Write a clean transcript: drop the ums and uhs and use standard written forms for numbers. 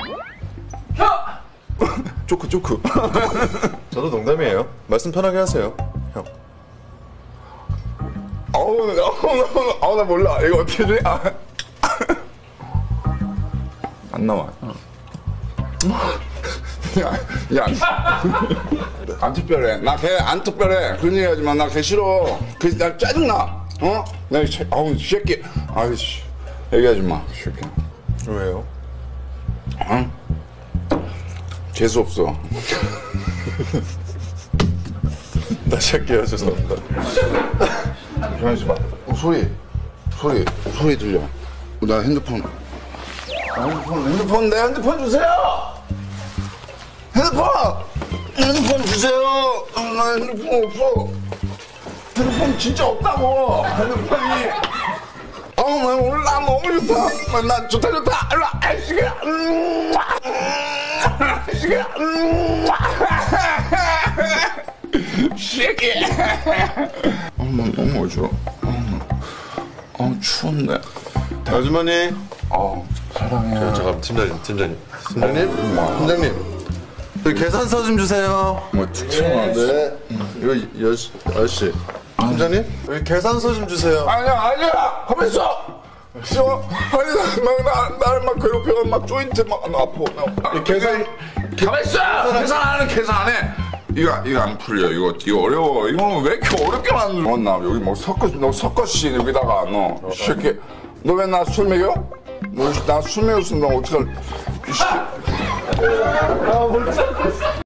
쪼크. 저도 농담이에요. 말씀 편하게 하세요, 형. 나 몰라. 이거 어떻게 해? 안 나와. 야, 안 특별해. 나 걔 안 특별해. 그런 얘기 하지 마. 나 걔 싫어. 나 짜증나. 나 이 새끼. 아이씨. 얘기하지 마, 새끼. 왜요? 재수 없어. 다시 할게요. 죄송합니다. 조용히 있어봐. 소리 들려. 나 핸드폰. 내 핸드폰 주세요! 핸드폰 주세요! 나 핸드폰 없어. 핸드폰 진짜 없다고! 핸드폰이. 나 오늘 나 너무 좋다. 나 좋다. 일로 와. 아이씨가. 새끼. 나 너무 어지러워. 추운데. 아주머니. 사랑해. 잠깐 팀장님. 여기 계산서 좀 주세요. 뭐 특징한데? 이거 아저씨. 팀장님? 여기 계산서 좀 주세요. 아니야. 가만 있어. 싫어. 아니 나를 막 괴롭혀. 막 조인트 막 아파. 계산. 가만 있어. 계산 안 해. 이거 안 풀려. 이거 어려워. 이거는 왜 이렇게 어렵게 만들어? 나 여기 뭐 섞어씨 여기다가 너 새끼. 너 왜 나 술 먹여? 너 나 술 먹였으면 너 어떡할?